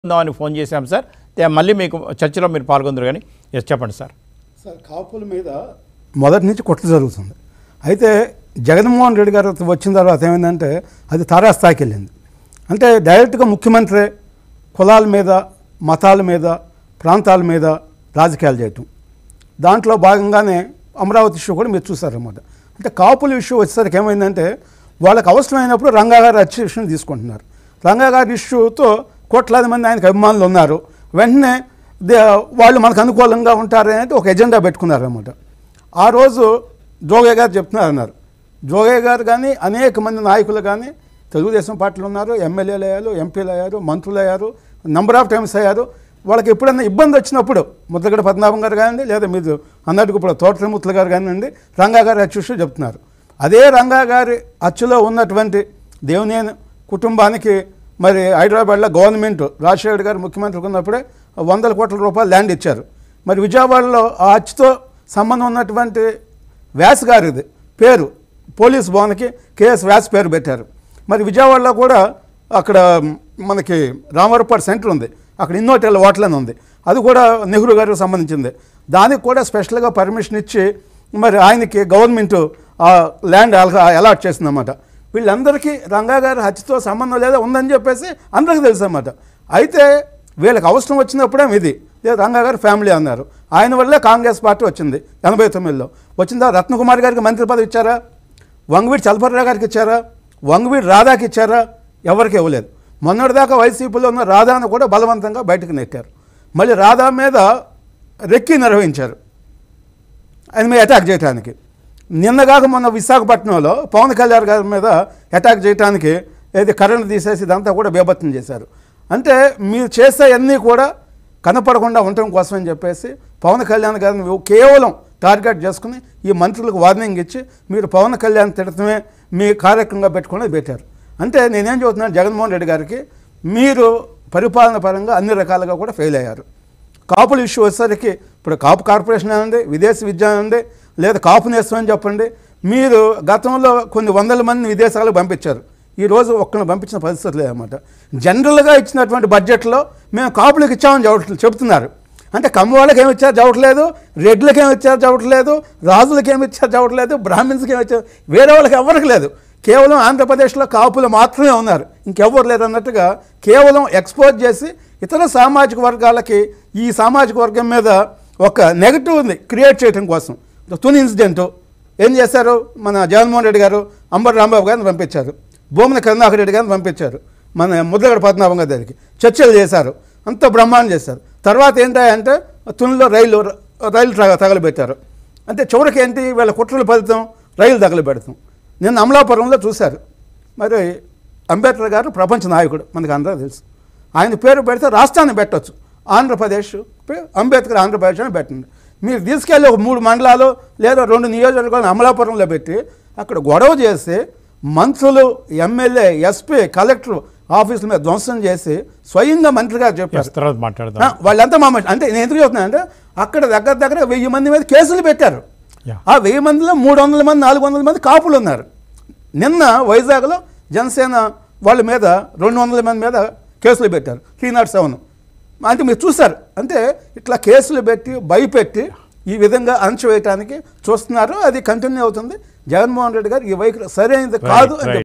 అని ఫోన్ చేశాం సార్. మళ్ళీ మీకు చర్చలో మీరు పాల్గొందరు కానీ చెప్పండి సార్. సార్ కాపుల మీద మొదటి నుంచి కొట్లు జరుగుతుంది. అయితే జగన్మోహన్ రెడ్డి గారు వచ్చిన తర్వాత ఏమైందంటే అది తారాస్థాయికి వెళ్ళింది. అంటే డైరెక్ట్గా ముఖ్యమంత్రి కులాల మీద, మతాల మీద, ప్రాంతాల మీద రాజకీయాలు చేయటం. దాంట్లో భాగంగానే అమరావతి ఇష్యూ కూడా మీరు చూసారన్నమాట. అంటే కాపుల ఇష్యూ వచ్చేసరికి ఏమైందంటే వాళ్ళకి అవసరమైనప్పుడు రంగా గారు ఇష్యూని తీసుకుంటున్నారు. రంగా గారి ఇష్యూతో కోట్లాది మంది ఆయనకు అభిమానులు ఉన్నారు. వెంటనే వాళ్ళు మనకు అనుకూలంగా ఉంటారనేది ఒక ఎజెండా పెట్టుకున్నారన్నమాట. ఆ రోజు జోగయ్య గారు చెప్తున్నారన్నారు. జోగయ్య గారు కానీ అనేక మంది నాయకులు కానీ తెలుగుదేశం పార్టీలు ఉన్నారు, ఎమ్మెల్యేలు అయ్యారు, ఎంపీలు అయ్యారు, మంత్రులు అయ్యారు, నెంబర్ ఆఫ్ టైమ్స్ అయ్యారు. వాళ్ళకి ఎప్పుడైనా ఇబ్బంది వచ్చినప్పుడు ముద్రగడ పద్మనాభం గారు కానివ్వండి, లేదా మీరు అన్నట్టుకు ఇప్పుడు తోటముత్తుల గారు కానివ్వండి, రంగా గారి అచ్చు చెప్తున్నారు. అదే రంగా గారి అచ్చులో ఉన్నటువంటి దేవినేని కుటుంబానికి మరి హైదరాబాద్లో గవర్నమెంట్ రాజశేఖర్ గారు ముఖ్యమంత్రి ఉన్నప్పుడే 100 కోట్ల రూపాయలు ల్యాండ్ ఇచ్చారు. మరి విజయవాడలో ఆ అచ్చుతో సంబంధం ఉన్నటువంటి వ్యాస్ గారిది పేరు పోలీస్ భవన్కి కేఎస్ వ్యాస్ పేరు పెట్టారు. మరి విజయవాడలో కూడా అక్కడ మనకి రామవరపాడు సెంటర్ ఉంది, అక్కడ ఇన్నోటెల్ హోటల్ అని ఉంది, అది కూడా నెహ్రూ గారికి సంబంధించింది. దానికి కూడా స్పెషల్గా పర్మిషన్ ఇచ్చి మరి ఆయనకి గవర్నమెంట్ ఆ ల్యాండ్ అలాట్ చేసిందన్నమాట. వీళ్ళందరికీ రంగా గారి హత్యతో సంబంధం లేదా ఉందని చెప్పేసి అందరికీ తెలుసు అన్నమాట. అయితే వీళ్ళకి అవసరం వచ్చినప్పుడే ఇది లేదా రంగా గారి ఫ్యామిలీ అన్నారు. ఆయన వల్లే కాంగ్రెస్ పార్టీ వచ్చింది 89లో. వచ్చిందా రత్నకుమార్ గారికి మంత్రి పదవి ఇచ్చారా? వంగవీటి చలపతిరావు గారికి ఇచ్చారా? వంగవీటి రాధాకి ఇచ్చారా? ఎవరికి ఇవ్వలేదు. మొన్నటిదాకా వైసీపీలో ఉన్న రాధాను కూడా బలవంతంగా బయటకు నెట్టారు. మళ్ళీ రాధా మీద రెక్కి నిర్వహించారు ఆయన మీద అటాక్ చేయడానికి. నిన్నగాక మొన్న విశాఖపట్నంలో పవన్ కళ్యాణ్ గారి మీద అటాక్ చేయడానికి ఏది కరెంట్ తీసేసి ఇదంతా కూడా బేభత్సం చేశారు. అంటే మీరు చేసే అన్నీ కూడా కనపడకుండా ఉండటం కోసం అని చెప్పేసి పవన్ కళ్యాణ్ గారిని కేవలం టార్గెట్ చేసుకుని ఈ మంత్రులకు వార్నింగ్ ఇచ్చి మీరు పవన్ కళ్యాణ్ తిడతమే మీ కార్యక్రమంగా పెట్టుకుని పెట్టారు. అంటే నేనేం చెబుతున్నాను జగన్మోహన్ రెడ్డి గారికి, మీరు పరిపాలన పరంగా అన్ని రకాలుగా కూడా ఫెయిల్ అయ్యారు. కాపుల ఇష్యూ వచ్చేసరికి ఇప్పుడు కాపు కార్పొరేషన్ అనండి, విదేశీ విద్య అనండి, లేదా కాపు నేస్తం అని చెప్పండి. మీరు గతంలో కొన్ని వందల మంది విదేశాలకు పంపించారు, ఈరోజు ఒక్కరిని పంపించిన పరిస్థితి లేదన్నమాట. జనరల్గా ఇచ్చినటువంటి బడ్జెట్లో మేము కాపులకు ఇచ్చామని చెబుతున్నారు. అంటే కమ్మ వాళ్ళకి ఏమి ఇచ్చారు చదవట్లేదు, రెడ్లకి ఏమి ఇచ్చారు చదవట్లేదు, రాజులకి ఏమి ఇచ్చారు చదవట్లేదు, బ్రాహ్మిన్స్కి ఏమి ఇచ్చారు, వేరే వాళ్ళకి ఎవరికి లేదు. కేవలం ఆంధ్రప్రదేశ్లో కాపులు మాత్రమే ఉన్నారు, ఇంకెవ్వరు లేదు అన్నట్టుగా కేవలం ఎక్స్పోజ్ చేసి ఇతర సామాజిక వర్గాలకి ఈ సామాజిక వర్గం మీద ఒక నెగటివ్ ఉంది క్రియేట్ చేయడం కోసం. తుని ఇన్సిడెంటు ఏం చేశారు, మన జగన్మోహన్ రెడ్డి గారు అంబటి రాంబాబు గారిని పంపించారు, భూమన కరుణాకర్ రెడ్డి గారిని పంపించారు, మన ముద్రగడ పద్మనాభం గారి దగ్గరికి చర్చలు చేశారు, అంత బ్రహ్మాండం చేశారు. తర్వాత ఏంటంటే తునిలో రైలు తగలబెట్టారు. అంటే చివరికి ఏంటి వీళ్ళ కుట్రల ఫలితం రైలు తగలబెడతాం. నిన్న అమలాపురంలో చూశారు. మరి అంబేద్కర్ గారు ప్రపంచ నాయకుడు మనకు అందరూ తెలుసు. ఆయన పేరు పెడితే రాష్ట్రాన్ని పెట్టవచ్చు, ఆంధ్రప్రదేశ్ అంబేద్కర్ ఆంధ్రప్రదేశ్ అని పెట్టండి. మీరు తీసుకెళ్ళి ఒక 3 మండలాలు లేదా 2 నియోజకవర్గాలు అమలాపురంలో పెట్టి అక్కడ గొడవ చేసి మంత్రులు, ఎమ్మెల్యే, ఎస్పీ, కలెక్టర్ ఆఫీసుల మీద ధ్వంసం చేసి స్వయంగా మంత్రి గారు చెప్పారు. వాళ్ళంతా అంటే నేను ఎందుకు చెప్తున్నాను అంటే అక్కడ దగ్గర 1000 మంది మీద కేసులు పెట్టారు. ఆ 1000 మందిలో 300 మంది 400 మంది కాపులు ఉన్నారు. నిన్న వైజాగ్లో జనసేన వాళ్ళ మీద 200 మంది మీద కేసులు పెట్టారు, 307. అంటే మీరు చూసారు. అంటే ఇట్లా కేసులు పెట్టి భయపెట్టి ఈ విధంగా అణచివేయటానికి చూస్తున్నారు. అది కంటిన్యూ అవుతుంది. జగన్మోహన్ రెడ్డి గారు ఈ వైఖరి సరైనది కాదు అని